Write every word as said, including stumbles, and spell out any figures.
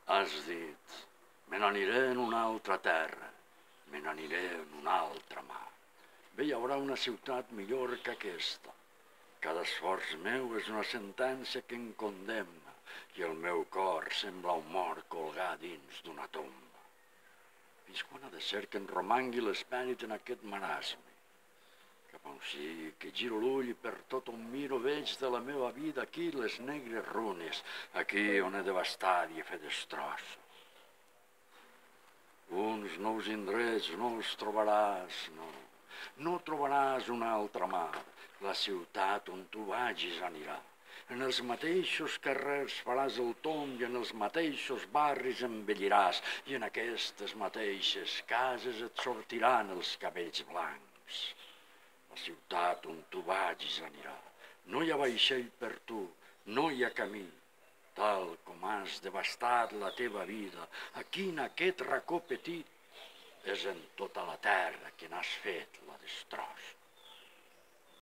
Has dit, me n'aniré en una altra terra, me n'aniré en una altra mar. Bé, hi haurà una ciutat millor que aquesta. Cada esforç meu és una sentència que em condemna i el meu cor sembla un mort colgar dins d'una tomba. Fins quan ha de ser que em romangui l'esperit en aquest marasme? Cap on sigui que giro l'ull i per tot on miro veig de la meva vida aquí les negres runes, aquí on he devastat i he fet destrossos. Uns nous indrets no els trobaràs, no. No trobaràs una altra mar, la ciutat on tu vagis anirà. En els mateixos carrers faràs el tomb i en els mateixos barris embelliràs i en aquestes mateixes cases et sortiran els cabells blancs. La ciutat on tu vagis anirà. No hi ha vaixell per tu, no hi ha camí. Tal com has devastat la teva vida, aquí en aquest racó petit, és en tota la terra que n'has fet